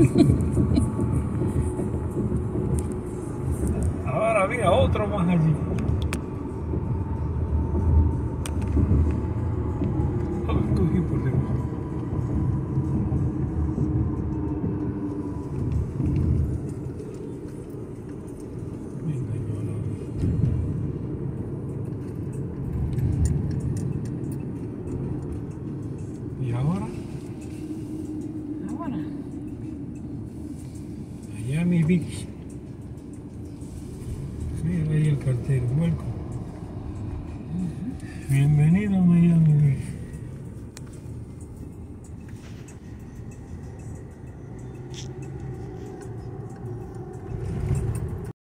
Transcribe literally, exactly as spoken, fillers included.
Ahora había otro más allí. Lo cogí por debajo. Me engañó la vista. ¿Y ahora? Ahora. Allá mi Vicky.